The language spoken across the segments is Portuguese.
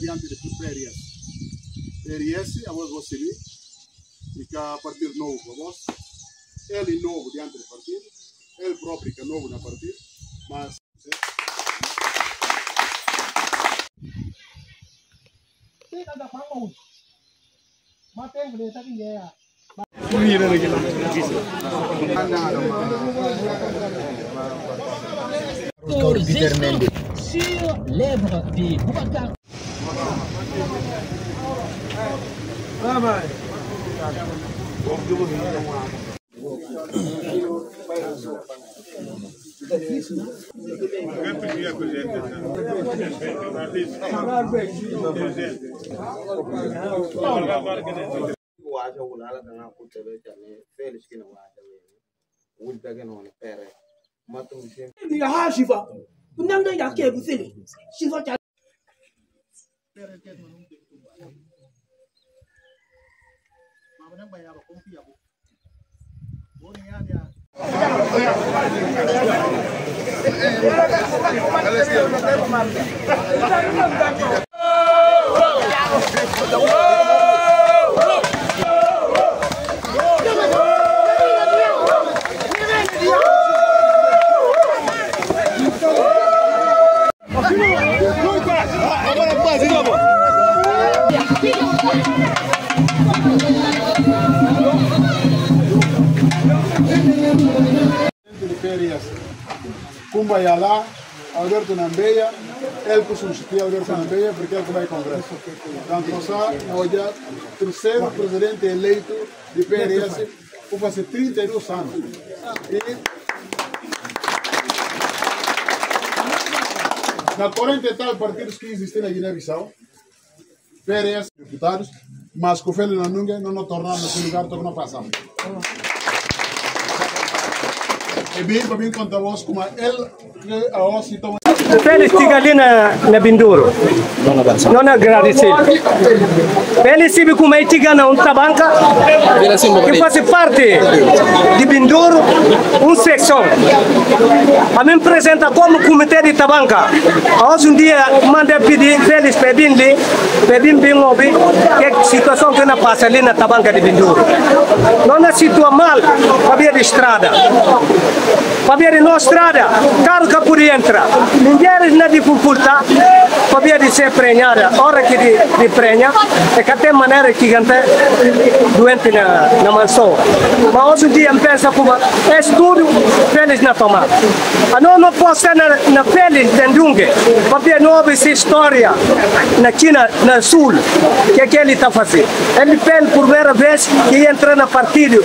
diante do PRS. PRS, a vós você vê, fica a partido novo para vós. Ele novo diante do partido, ele próprio que é novo na partido, mas... Tidak ada bangun. Mati yang boleh tapi ya. Sur lèvres de Boubacar. Cumbayala, Alberto Nambeia, ele que substitui Alberto Nambeia porque ele que vai ao Congresso. Portanto, nós hoje o terceiro presidente eleito de PRS por fazer 32 anos. E na 40 e tal partidos que existem na Guiné-Bissau, PRS, deputados, mas com o Félix Nanunga não nos tornamos nesse lugar que não passamos. E bem para mim contar vos como ele a os então Félix tiga ali na Binduro. Não agradecer. Félix se como é tiga na Tabanca, que faz parte de Binduro, secção. A mim apresenta como comitê de Tabanca. Hoje dia manda pedir Félix pedindo bem ouvi que situação que não passa ali na Tabanca de Binduro. Não é situa mal para ver a estrada. Para ver na estrada, carro que por entra. Ninguém na dificuldade para ver ser prenhada. Hora que de prenha, é que tem maneira que gente doente na mansão. Mas hoje em dia pensa como é tudo Félix na tomada. Não posso estar na Félix de Ndungue para ver nova essa história na China, na Sul, que ele está fazendo. Ele pela primeira vez que entra no partido,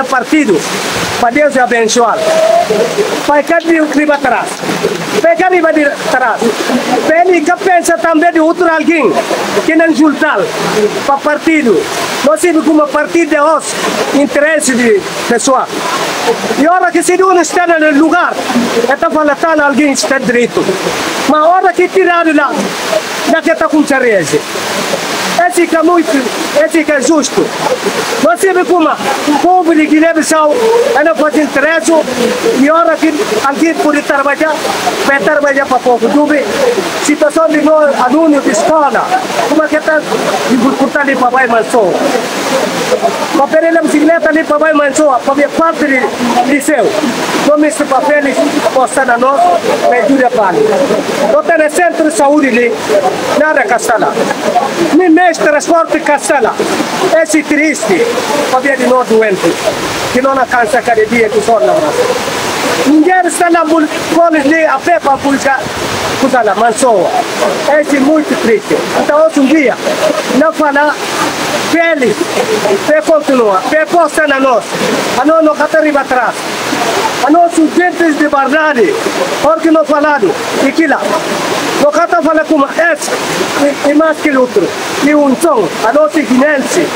para Deus abençoar. Para que ele atrás. Pegar e vai atrás. Ele que pensa também de outro alguém que não juntar para partido. Nós temos como partido de os interesses de pessoa. E a hora que se não está no lugar, está falando alguém está direito. Mas a hora que tiraram lá, que está com certeza. Esse que é muito, esse que é justo. Nós temos como o povo de Guiné-Bissau não faz interesse e a hora que alguém pode trabalhar, vai trabalhar para o povo. Situação de nós, alunos de escola, como é que está dificultando para vai mansão. Para pegar a bicicleta ali para vai mansão, para ver parte do liceu. Não me para Félix, postar na nós, me ajuda para ali. Não tem no centro de saúde ali, nada Castela. Nem mesmo transporte Castela. Esse triste, para ver de nós doentes, que não alcança cada dia que só na ninguém está na polícia a pé para a polícia na mansão. Esse é muito triste. Então hoje em dia, não fala Félix, para continuar, para postar na nós, a nós não está arriba atrás. A nós sujeitos de verdade, porque não falado, e que lá. Não está falando como esse e mais que o outro. E um som, a nossa guinense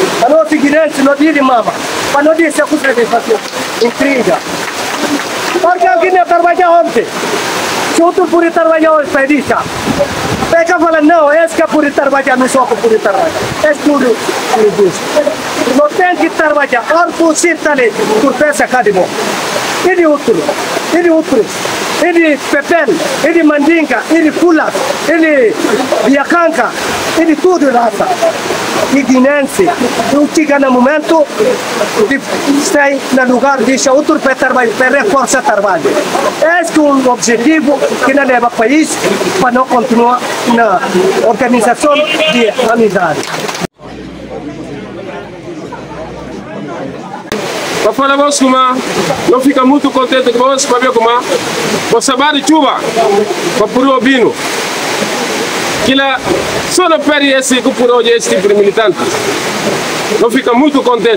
não diz mama, mas não diz a coisa de fazer intriga. Porque alguém não trabalha ontem. Se outro pode trabalhar hoje, para isso. Pega e fala, não, esse que pode trabalhar, não só que pode trabalhar. É tudo não tem que trabalhar. Ora, por si, está ali, por peça cada um. E de outro, e de pepel, e de mandinga, e de pulas, e de biacanca, e de tudo raça. E guinense, não chega no momento de estar no lugar de deixar outro para trabalhar, para reforçar o trabalho. Esse é um objetivo que não leva o país para não continuar na organização de amizade. Para falar vos como não fica muito contente com vos para ver como você vai de chuva para por o bino que lá só não perde esse que por hoje esse tipo de militante não fica muito contente.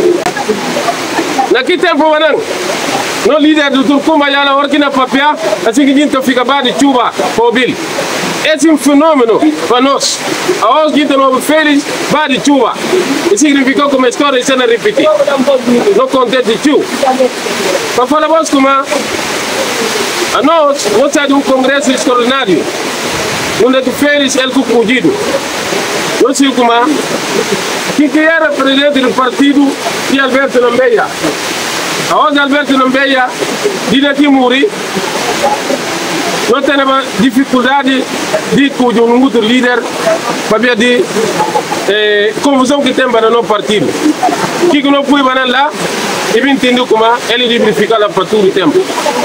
Naquele tempo no líder do Turcumba já na hora que na papel assim que a gente fica bem de chuva para o bino. Esse é um fenômeno para nós. A hoje gente não feliz vai de chuva. Isso significa que uma história se não repetir. Não contente de chuva. Para falar vos como a nós, vamos sair de um congresso extraordinário. Onde é feliz ele com fugido. Não sei como que era presidente do partido de Alberto Nambeia. A hoje Alberto Nambeia diz que morreu. Não tem dificuldade de cuidar um outro líder para ver de confusão que tem para no partido. Que não foi para lá e me entendeu como ele deve ficar lá para todo o tempo.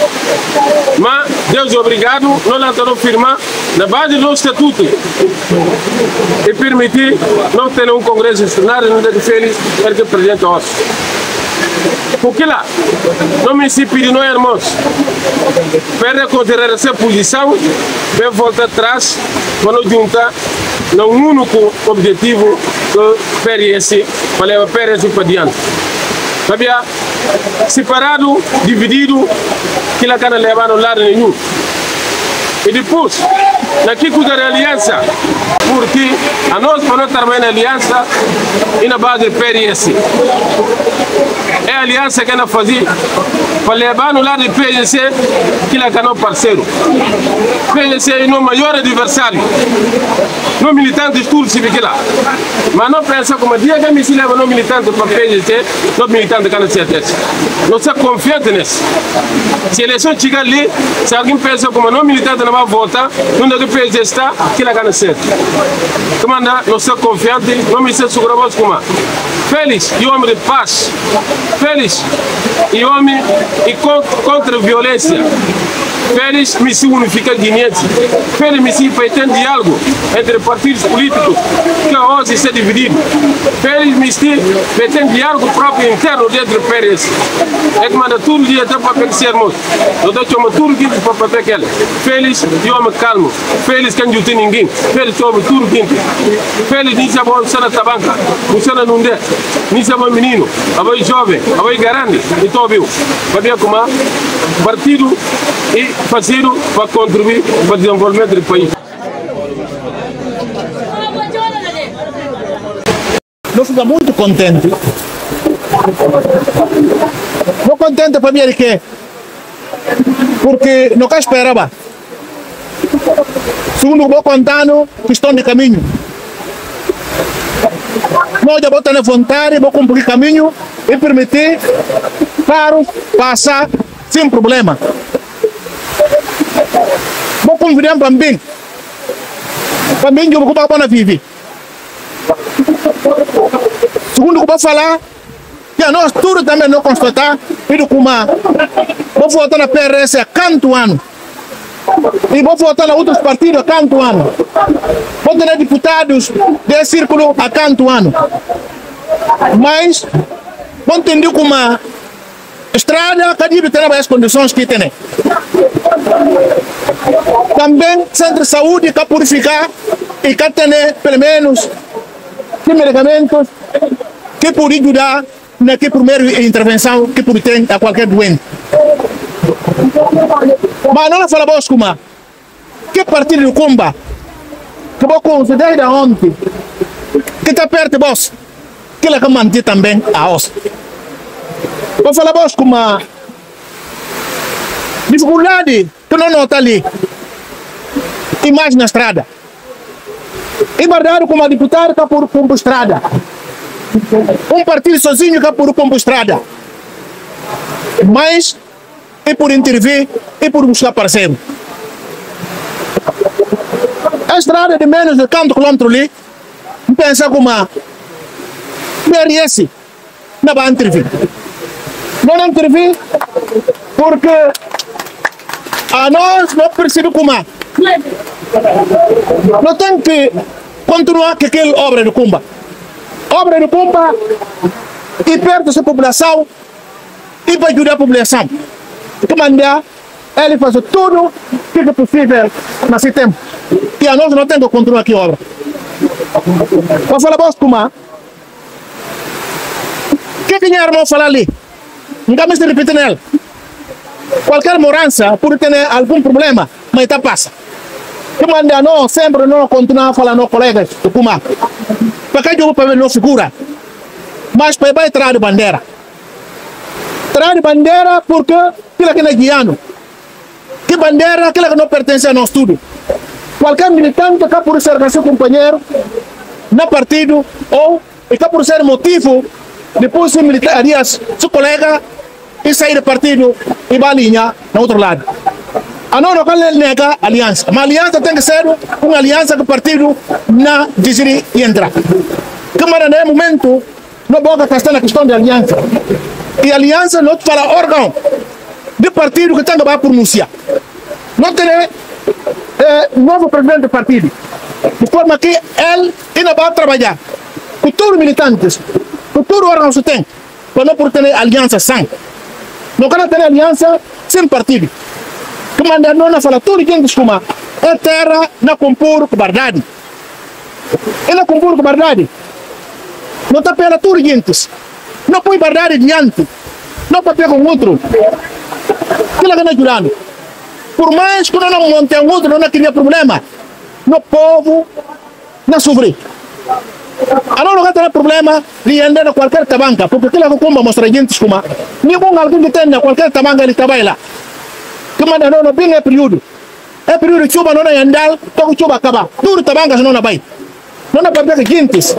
Mas Deus é obrigado, não lançaram firmar na base do estatuto e permitir não ter um congresso extraordinário no dia de feliz porque o presidente hoje. Porque lá, no município de nós, irmãos, para reconsiderar essa posição, vai voltar atrás, quando juntar no único objetivo que o PRS, para levar o PRS para diante. Sabia? Separado, dividido, que lá não levar no lado nenhum. E depois, naquilo que é a aliança, porque a nós, para nós trabalhar na aliança, e na base do PRS. É a aliança que nós fazemos para levar no lado do PSC que é o parceiro. O PSC é o maior adversário. Não militantes tudo se vê lá. Mas não pensa como dia que se leva no militante para o PSC, não militante que não se ateste. Não se confiante nisso. Se a eleição chegar ali, se alguém pensa como não militante não vai votar, não é que o PSC está, que é não certo. Como não se confiante, não me se segura como feliz e homem de paz. Feliz e homem e contra a violência. Feliz me se unifica guineense. Feliz me se faz um diálogo entre partidos políticos que hoje está dividido. Feliz me se faz um diálogo próprio interno dentro do PRS. É que manda tudo dia até para pegarmos. Eu dou chama tudo que para pegar. Feliz e homem calmo. Feliz que não tem ninguém. Feliz homem tudo quente. Feliz nem se abona na tabanca. Você não der. Nem se abona menino. Abona jovem. Abona grande. Então viu. Para ver como partido e fazer para contribuir para o desenvolvimento do país. Eu fico muito contente. Estou contente para ver que porque nunca esperava. Segundo o vou contando, que estão de caminho. Nós já botamos vontade, vou cumprir o caminho e permitir para passar sem problema. Vou convidar também. Também eu vou para a viver. Segundo o que eu vou falar, que nós tudo também não constatar, e do Kuma, vou votar na PRS há quanto ano? E vou votar em outros partidos há quanto ano? Vou ter deputados de círculo há quanto ano? Mas, vou entender como a estrada, cada tem as condições que tem. Também, centro de saúde, que purificar e que tem, pelo menos, que medicamentos que podem ajudar na primeira intervenção que pode ter a qualquer doente. Mas não fala vos como que partido do Kumba que vou considerar ontem que está perto de vós que ele quer manter também a os. Vou falar vos como dificuldade que não nota ali e mais na estrada. E verdade como a deputada está por pombo estrada. Um partido sozinho que por pombo estrada. Mas e por intervir e por buscar parceiro. A estrada de menos de quanto quilômetro ali, pensa como a PRS não vai intervir. Não intervir porque a nós não percebe como a. Não tem que continuar com aquela obra de Cumba. Obra de Cumba e perto da população e para ajudar a população. Comandar, ele faz tudo que é possível nesse tempo. E a nós não temos que continuar aqui a obra. Para falar para como o que minha irmã fala ali? Não dá mais de repetir nela. Qualquer morança pode ter algum problema, mas está passa. Comandar, não, sempre não continuar a falar com colegas do Kuma. Para que eu vou não figura. Mas para vai trazer bandeira. Trazer bandeira porque aquilo que não é guiano. Que bandeira, aquilo que não pertence a nós tudo. Qualquer militante que por ser seu companheiro no partido ou que por ser motivo depois se militaria seu colega e sair do partido e vai alinhar no outro lado. A não nega aliança. Mas a aliança tem que ser uma aliança que o partido não decidir e entrar. Câmara, no momento, não pode gastar na questão de aliança. E aliança não para órgão do partido que tem que pronunciar. Não tem novo presidente do partido. De forma que ele ainda vai trabalhar com todos os militantes, com todos os órgãos que tem, para não por ter aliança sem. Não quer ter aliança sem partido. Comandar não fala tudo gente como é terra na compor com verdade. E na compor com verdade. Não está pela tudo gente. Não põe verdade diante. Não para pegar com outro. Que lá ajudando. Por mais que não monte um outro, não cria problema. No povo não sofre. A não ter problema de andar a qualquer tabanca, porque aquilo que como mostra gente como nenhum alguém que tenha qualquer tabanca ele trabalha lá. Comanda não bem é período. É período de chuva não é andar, todo chuva acaba. Tudo tabanca não vai. Não é para ver gente.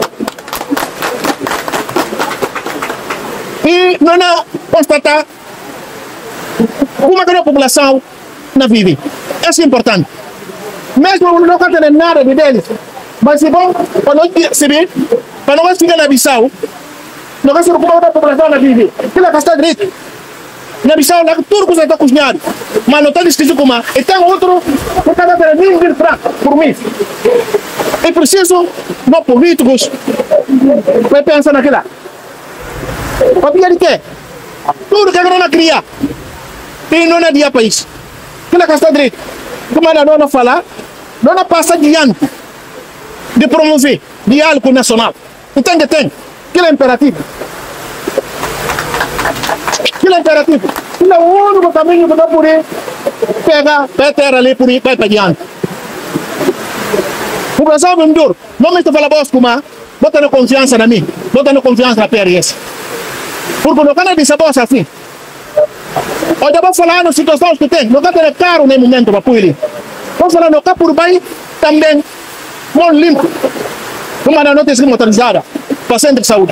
E não é constatar como a população não vive. Isso é importante. Mesmo não quer ter nada de deles. Mas se bom, para nós saber, para nós ficar na Bissau, não quer ser como a população não vive. Que é gastar direito. Na Bissau, tudo que você está cozinhando. Mas não está escrito como é. E tem outro que cada vez mil francos por mês. É preciso, nós políticos, vai pensar naquilo. Para de quê? Tudo que não cria. E não é dia país. Que é gastar direito. Como ela não fala, não passa adiante de promover diálogo nacional. Então, que é imperativo. Que é imperativo. Que é o único caminho que não pode pegar a terra ali por ir para adiante. O Brasil é duro. Não me fala vos como, bota na confiança na mim, bota na confiança na PRS. Porque não quero dizer voz assim. Hoje eu vou falar nas situações que tem, não quero ter caro nem momento para pôr. Vou falar no por bem também, mão limpo. Como não tem sido motorizada, para centro de saúde.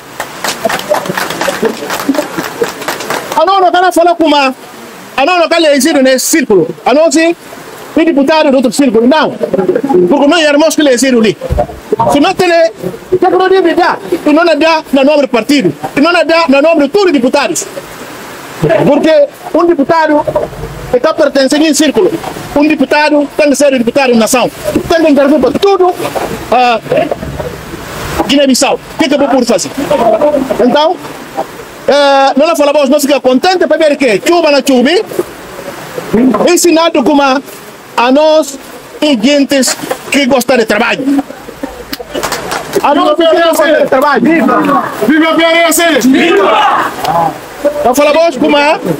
A não quero falar como a não quero eleger nesse círculo. A não ser o deputado do outro círculo, não. Porque nós éramos que eleger ali. Se não tem, que não deve dar. E não dá no nome do partido. E não dá no nome de todos os deputados. Porque um deputado está pertencendo em círculo. Um deputado tem que ser o deputado da nação. Tem que intervir para tudo Guiné-Bissau. O que eu vou fazer? Então, nós falamos, nós ficamos contentes para ver que chuva na chuva, ensinado como a nós e gente que gostam de trabalho. A nós que gostam de trabalho. Viva a PRS! Viva! Nós falamos como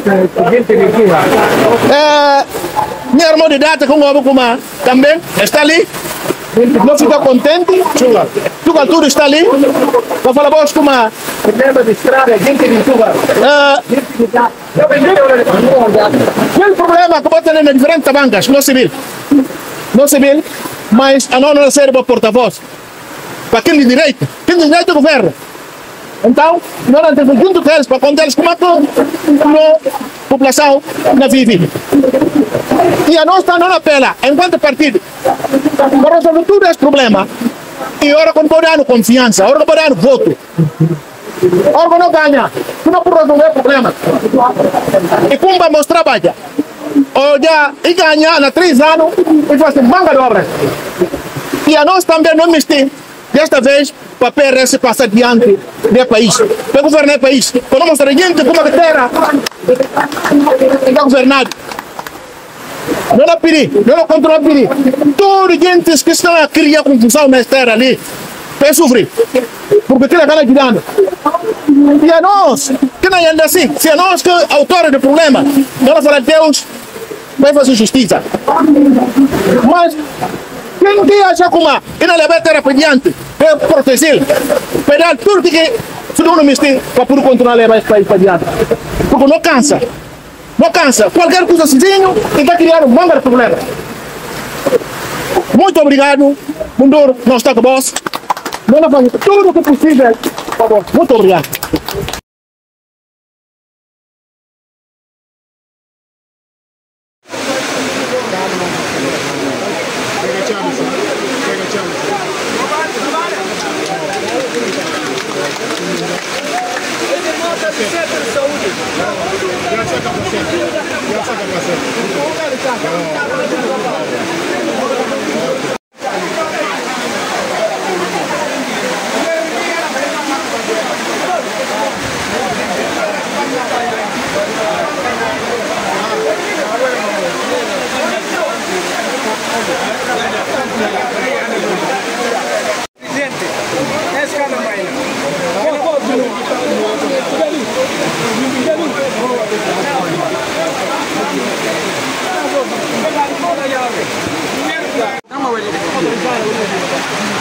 minha irmã de data como também está ali. Não fica contente, Tuga tudo está ali. Nós falamos como qual o problema que pode ter nas diferentes bancas, não civil, mas a não serve para porta-voz. Para quem tem direito do governo. Então, nós temos junto com eles para contar como a população não vive. E a nós está não apela, enquanto partido, para resolver todos esses problemas. E agora quando pode dar confiança, agora pode dar voto. Agora não ganha, não pode resolver problemas. E como vamos trabalhar? Olha, e ganhar na 3 anos, e faz manga de obras. E a nós também não misturamos, desta vez, para a PRS passar adiante do país, para governar o país. Para não mostrar a gente como a terra está governada. Não é pedir, não é controlar pedir. Toda a gente que está a criar confusão nessa terra ali, vai sofrer. Porque tem a gana de dano. E a nós, que não anda assim, se a nós que é autora do problema, nós falar Deus, vai fazer justiça. Mas quem que acha como e não levar a terra para diante, vai proteger, vai dar tudo que se não mistura para poder continuar a levar esse país para diante. Porque não cansa. Não cansa. Qualquer coisa sozinho e está criando um monte de problemas. Muito obrigado. Binduro, nós estamos com vós. Nós vamos fazer tudo o que é possível. Por favor. Muito obrigado. Vamos a ver.